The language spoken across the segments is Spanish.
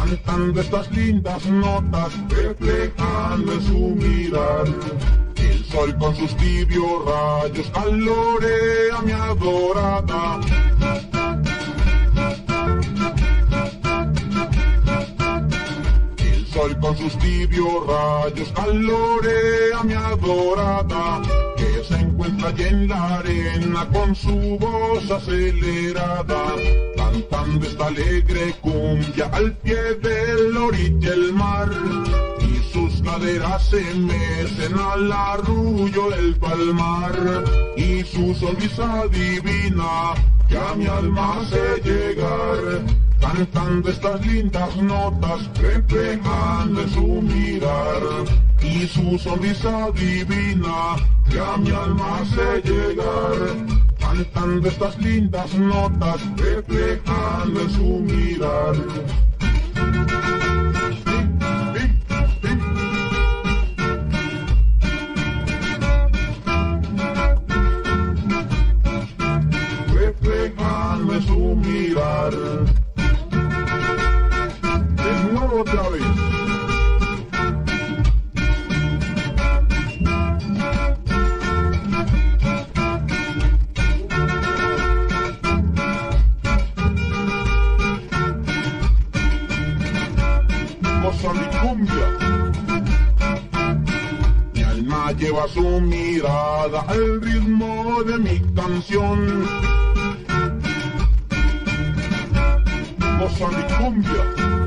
cantando estas lindas notas, reflejando en su mirar. El sol con sus tibios rayos calorea mi adorada. El sol con sus tibios rayos calorea mi adorada, que se encuentra allí en la arena con su voz acelerada, cantando esta alegre cumbia al pie de la orilla del mar. Y sus caderas se mecen al arrullo del palmar, y su sonrisa divina que a mi alma hace llegar, cantando estas lindas notas, reflejando en su mirar. Y su sonrisa divina que a mi alma hace llegar, cantando estas lindas notas, reflejando en su mirar. Reflejando en su mirar. De nuevo otra vez. Goza mi cumbia. Mi alma lleva su mirada al ritmo de mi canción. Goza mi cumbia.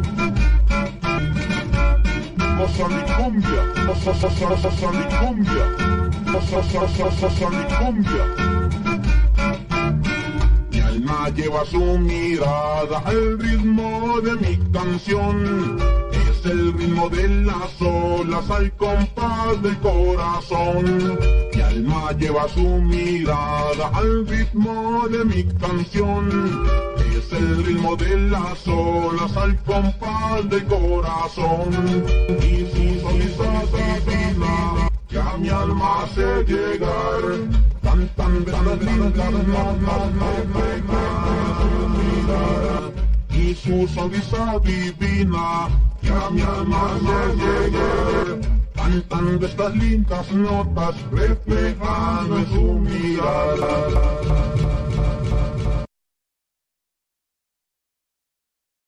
Goza mi cumbia. Goza mi cumbia. Goza mi cumbia. Mi alma lleva su mirada al ritmo de mi canción. Es el ritmo de las olas al compás del corazón. Mi alma lleva su mirada al ritmo de mi canción. Es el ritmo de las olas al compás del corazón. Y su sonrisa divina que a mi alma hace llegar, cantando estas lindas notas, y su sonrisa divina que a mi alma hace llegar, cantando estas lindas notas, reflejando en su mirada.